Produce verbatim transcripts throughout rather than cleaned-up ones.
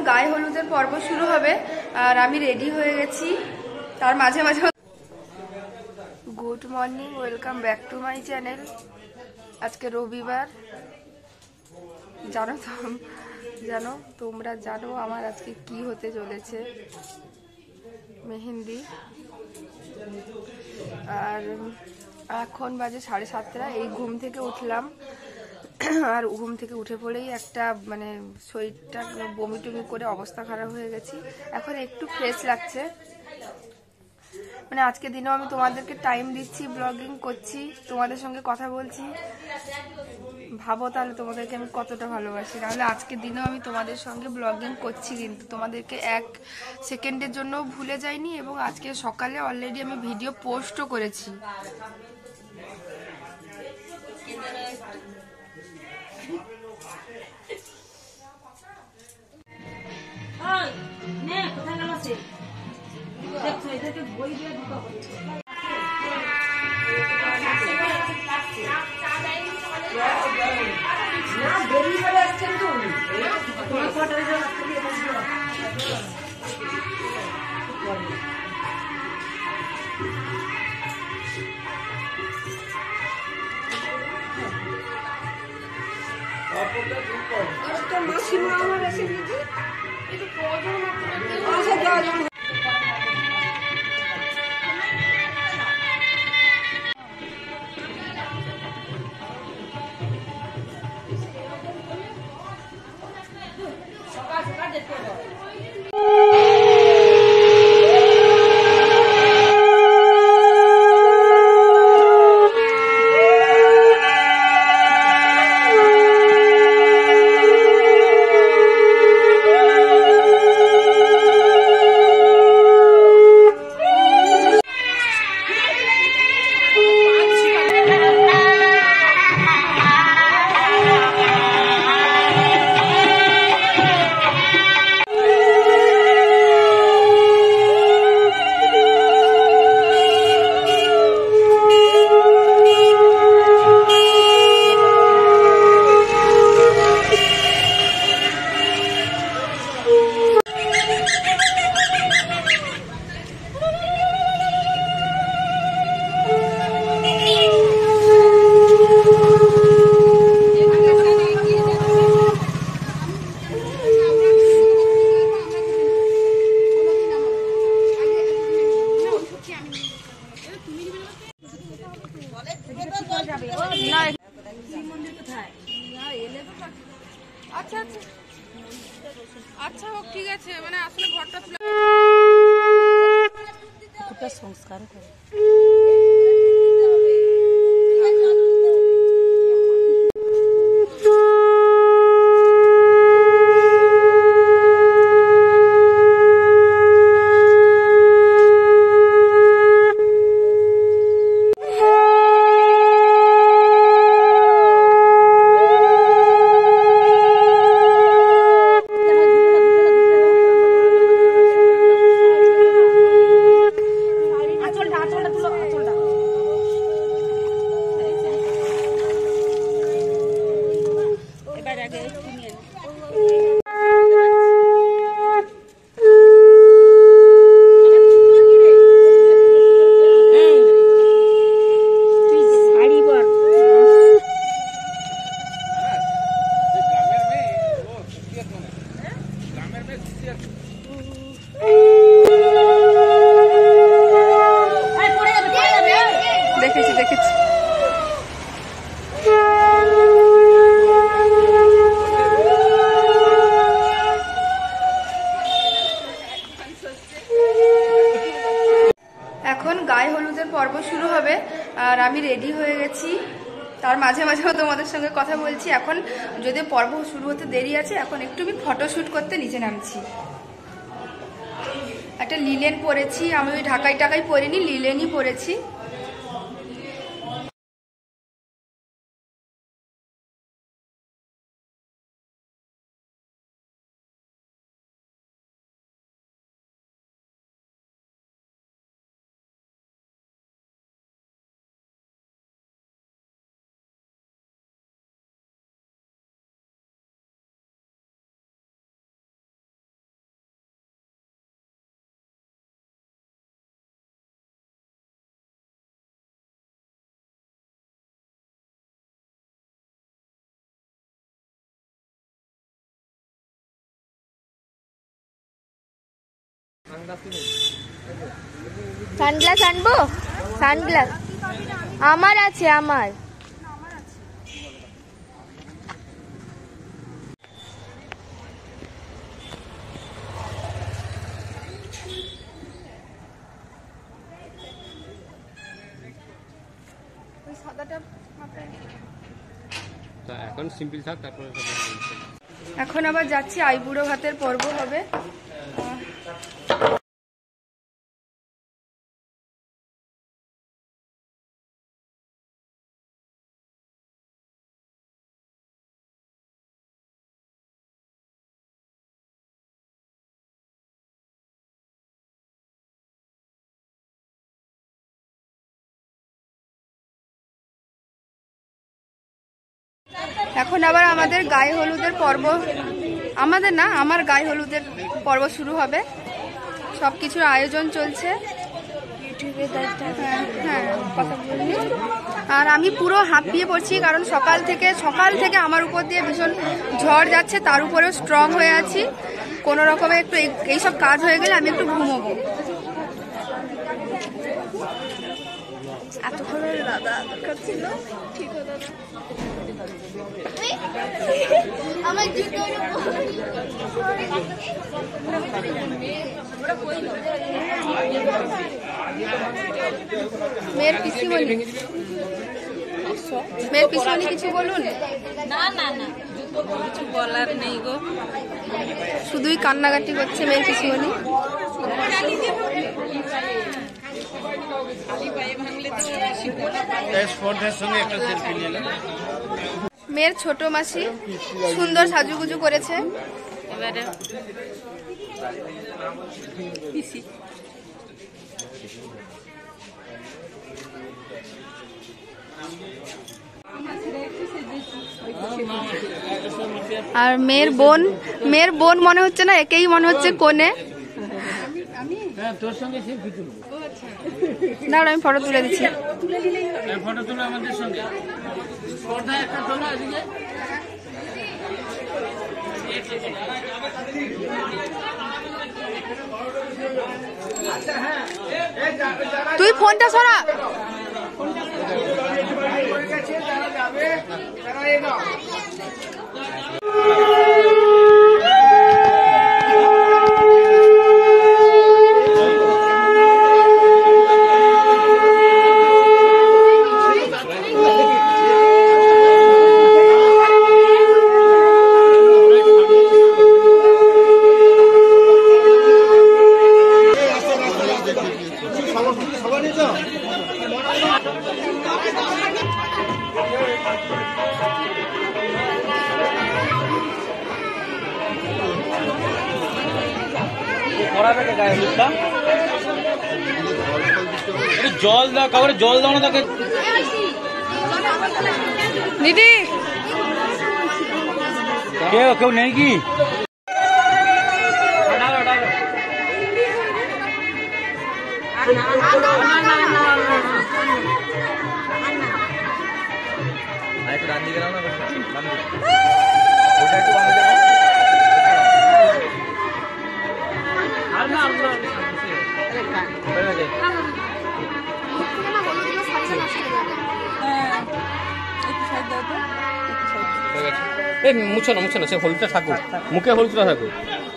গায়ে হলুদের পর্ব শুরু হবে আর আমি রেডি হয়ে গেছি। তার মাঝে মাঝে good morning, welcome back to my channel. আজকে রবিবার, জানো তো জানো তোমরা জানো আমার আজকে কি হতে চলেছে। মেহেন্দি। আর এখন বাজে সাড়ে সাতটা। এই ঘুম থেকে উঠলাম আর ঘুম থেকে উঠে পড়েই একটা মানে শরীরটা বমি টমি করে অবস্থা খারাপ হয়ে গেছি। এখন একটু ফ্রেশ লাগছে। মানে আজকে দিনেও আমি তোমাদেরকে টাইম দিচ্ছি, ব্লগিং করছি, তোমাদের সঙ্গে কথা বলছি। ভাবো তাহলে তোমাদেরকে আমি কতটা ভালোবাসি। নাহলে আজকের দিনেও আমি তোমাদের সঙ্গে ব্লগিং করছি, কিন্তু তোমাদেরকে এক সেকেন্ডের জন্য ভুলে যাইনি। এবং আজকে সকালে অলরেডি আমি ভিডিও পোস্টও করেছি। মাসিমা আমার এসে দিদি একটু প্রয়োজন আছে। সকাল সকাল দেখতে হবে। আচ্ছা আচ্ছা আচ্ছা হোক, ঠিক আছে। মানে আসলে ঘরটা তুলে সংস্কার করে দেখেছি দেখেছি এখন গায়ে হলুদের পর্ব শুরু হবে আর আমি রেডি হয়ে গেছি। তার মাঝে মাঝেও তোমাদের সঙ্গে কথা বলছি। এখন যদি পর্ব শুরু হতে দেরি আছে, এখন একটু আমি ফটোশ্যুট করতে নিচে নামছি। একটা লিলেন পরেছি, আমি ওই ঢাকাই টাকাই পরিনি, লিলেনই পরেছি। সানগ্লাস আনবো? সানগ্লাস আমার আছে, আমার। এখন সিম্পল থাক, তারপরে এখন আবার যাচ্ছি, আইবুড়ো ভাতের পর্ব হবে। এখন আবার আমাদের গায়ে হলুদের পর্ব, আমাদের না আমার গায়ে হলুদের পর্ব শুরু হবে। সবকিছুর আয়োজন চলছে। হ্যাঁ হ্যাঁ কথা বলবি। আর আমি পুরো হাঁপিয়ে পড়ছি, কারণ সকাল থেকে সকাল থেকে আমার উপর দিয়ে ভীষণ ঝড় যাচ্ছে, তার উপরেও স্ট্রং হয়ে আছি। কোনো রকমে একটু এইসব কাজ হয়ে গেলে আমি একটু ঘুমোবো। এতক্ষণ দাদা দরকার ছিল, ঠিক হতো না। মেয়ের পিসিমণি, মেয়ের পিসিমণি কিছু বলুন। না না না, কিছু বলার নেই গো, শুধুই কান্নাকাটি করছে মেয়ের পিসিমণি। মেয়ের ছোট মাসি সুন্দর সাজুগুজু করেছে। এবারে আর মেয়ের বোন, মেয়ের বোন মনে হচ্ছে না, একেই মনে হচ্ছে কোণে। দাঁড়াও আমি ফটো তুলে দিচ্ছি। ফটো তুলে আমাদের সঙ্গে একটা তোলা এদিকে। তুই ফোনটা সরা। জল দাও, কাউরে জল দাও না তাকে। দিদি কেউ কেউ নেই কি? মুছো না মুছো না, সে হলুদটা থাকুক, মুখে হলুদটা থাকুক।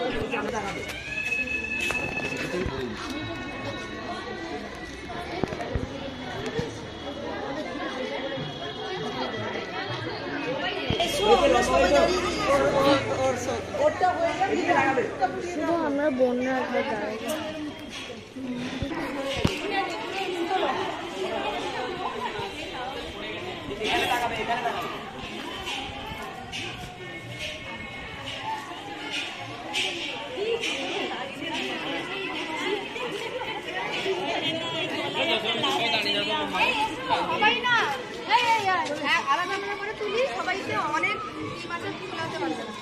আমরা বন্যা একবার দাঁড়াই। সবাই না আলাদা করে তুলি, সবাইকে অনেক মাছের তুলাতে পারবে না।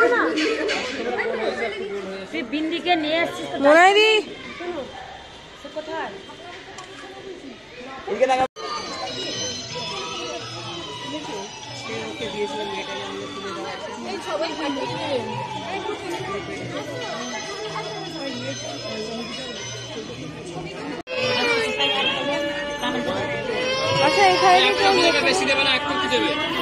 বিন্দিকে নিয়ে এসছিস মোনাইদি আচ্ছা এখানে বেশি দেবে না, একটু দেবে।